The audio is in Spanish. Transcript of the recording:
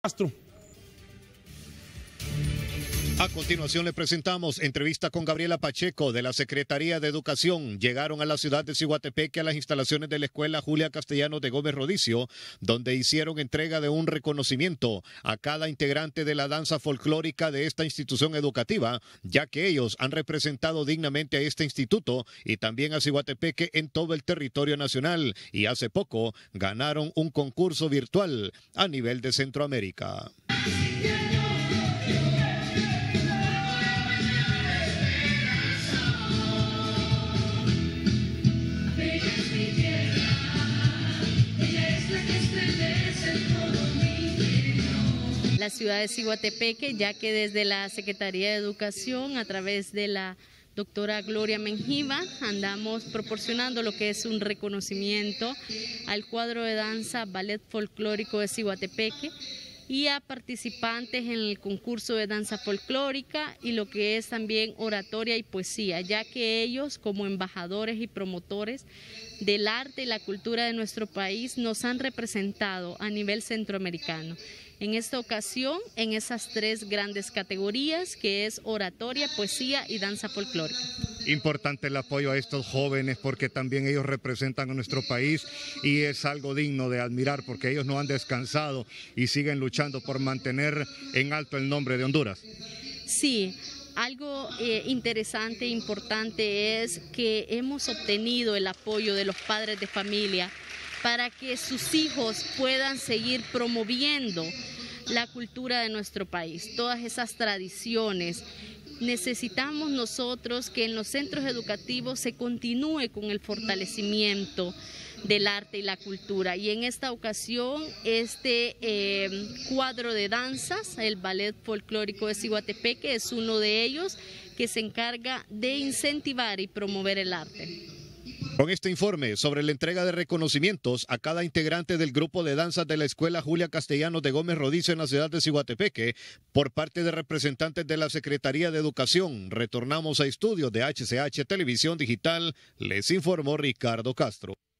Castro. A continuación le presentamos entrevista con Gabriela Pacheco de la Secretaría de Educación. Llegaron a la ciudad de Ciguatepeque a las instalaciones de la Escuela Julia Castellanos de Gómez Rodicio, donde hicieron entrega de un reconocimiento a cada integrante de la danza folclórica de esta institución educativa, ya que ellos han representado dignamente a este instituto y también a Ciguatepeque en todo el territorio nacional, y hace poco ganaron un concurso virtual a nivel de Centroamérica. La ciudad de Ciguatepeque, ya que desde la Secretaría de Educación, a través de la doctora Gloria Menjiva, andamos proporcionando lo que es un reconocimiento al cuadro de danza Ballet Folclórico de Ciguatepeque y a participantes en el concurso de danza folclórica y lo que es también oratoria y poesía, ya que ellos, como embajadores y promotores del arte y la cultura de nuestro país, nos han representado a nivel centroamericano. En esta ocasión, en esas tres grandes categorías, que es oratoria, poesía y danza folclórica. Importante el apoyo a estos jóvenes porque también ellos representan a nuestro país y es algo digno de admirar porque ellos no han descansado y siguen luchando por mantener en alto el nombre de Honduras. Sí. Algo interesante e importante es que hemos obtenido el apoyo de los padres de familia para que sus hijos puedan seguir promoviendo la cultura de nuestro país, todas esas tradiciones. Necesitamos nosotros que en los centros educativos se continúe con el fortalecimiento del arte y la cultura, y en esta ocasión este cuadro de danzas, el Ballet Folclórico de Ciguatepeque, es uno de ellos que se encarga de incentivar y promover el arte. Con este informe sobre la entrega de reconocimientos a cada integrante del grupo de danzas de la Escuela Julia Castellanos de Gómez Rodicio en la ciudad de Ciguatepeque, por parte de representantes de la Secretaría de Educación, retornamos a estudios de HCH Televisión Digital, les informó Ricardo Castro.